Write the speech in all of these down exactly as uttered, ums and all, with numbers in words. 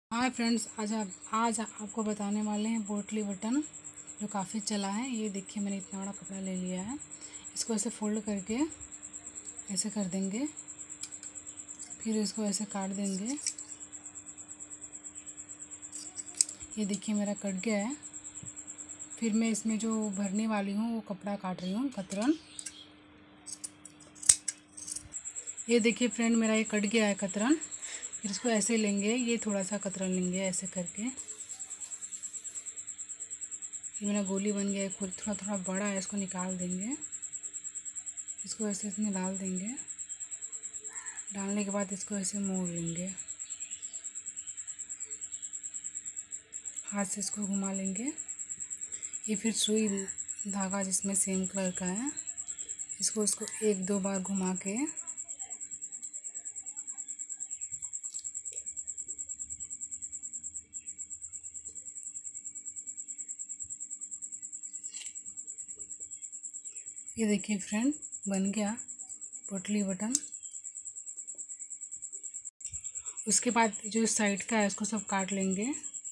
Hi friends, आज आप आज आपको बताने वाले हैं पोटली बटन जो काफ़ी चला है। ये देखिए, मैंने इतना बड़ा कपड़ा ले लिया है। इसको ऐसे फोल्ड करके ऐसे कर देंगे, फिर इसको ऐसे काट देंगे। ये देखिए मेरा कट गया है। फिर मैं इसमें जो भरने वाली हूँ वो कपड़ा काट रही हूँ, कतरन। ये देखिए फ्रेंड, मेरा ये कट गया है कतरन। फिर इसको ऐसे लेंगे, ये थोड़ा सा कतरन लेंगे ऐसे करके। ये मेरा गोली बन गया है, थोड़ा थोड़ा बड़ा है, इसको निकाल देंगे। इसको ऐसे इसमें डाल देंगे। डालने के बाद इसको ऐसे मोड़ लेंगे, हाथ से इसको घुमा लेंगे। ये फिर सुई धागा जिसमें सेम कलर का है, इसको इसको एक दो बार घुमा के ये देखिए फ्रेंड, बन गया पोटली बटन। उसके बाद जो साइड का है उसको सब काट लेंगे।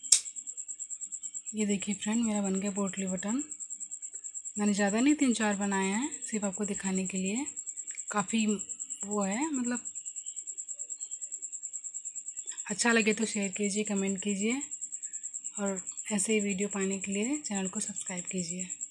ये देखिए फ्रेंड, मेरा बन गया पोटली बटन। मैंने ज़्यादा नहीं, तीन चार बनाए हैं, सिर्फ आपको दिखाने के लिए। काफ़ी वो है, मतलब अच्छा लगे तो शेयर कीजिए, कमेंट कीजिए, और ऐसे ही वीडियो पाने के लिए चैनल को सब्सक्राइब कीजिए।